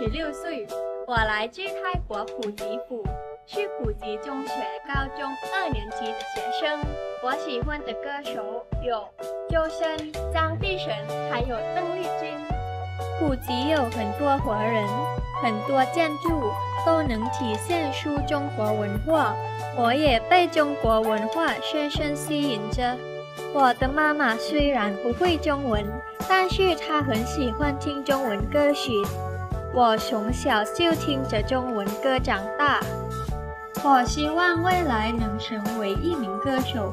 26岁，我来自泰国普吉府，是普吉中学高中2年级的学生。我喜欢的歌手有周深、张碧晨，还有邓丽君。普吉有很多华人，很多建筑都能体现出中国文化，我也被中国文化深深吸引着。我的妈妈虽然不会中文，但是她很喜欢听中文歌曲。我从小就听着中文歌长大。我希望未来能成为一名歌手。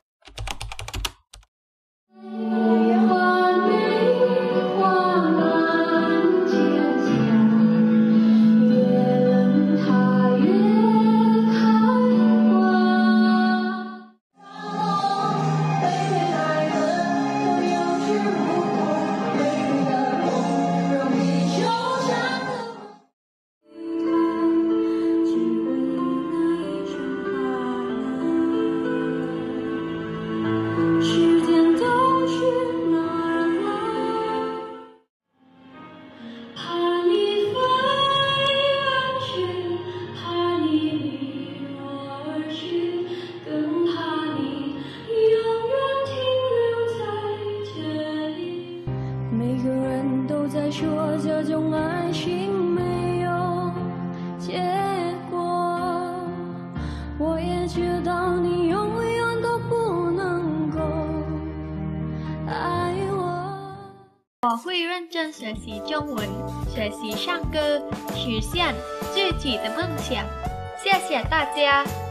在说这种爱情没有结果，我也知道你永远都不能够爱我。 我会认真学习中文，学习唱歌，实现自己的梦想。谢谢大家。